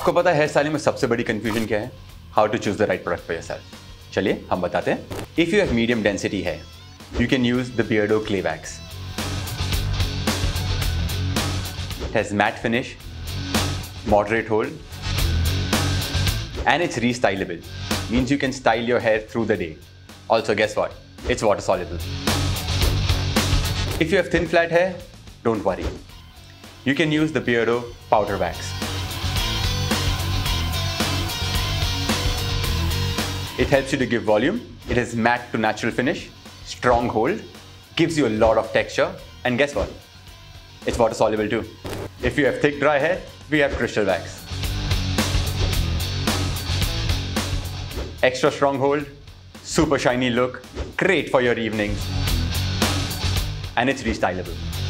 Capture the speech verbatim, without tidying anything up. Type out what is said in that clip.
आपको पता है हेयर स्टाइलिंग में सबसे बड़ी कंफ्यूजन क्या है? How to choose the right product for yourself. चलिए हम बताते हैं। If you have medium density hair, you can use the Beardo Clay Wax. It has matte finish, moderate hold, and it's restylable. Means you can style your hair through the day. Also, guess what? It's water soluble. If you have thin flat hair, don't worry. You can use the Beardo Powder Wax. It helps you to give volume. It is matte to natural finish. Strong hold, gives you a lot of texture, and guess what? It's water soluble too. If you have thick dry hair, we have crystal wax. Extra strong hold, super shiny look, great for your evenings, and it's restylable.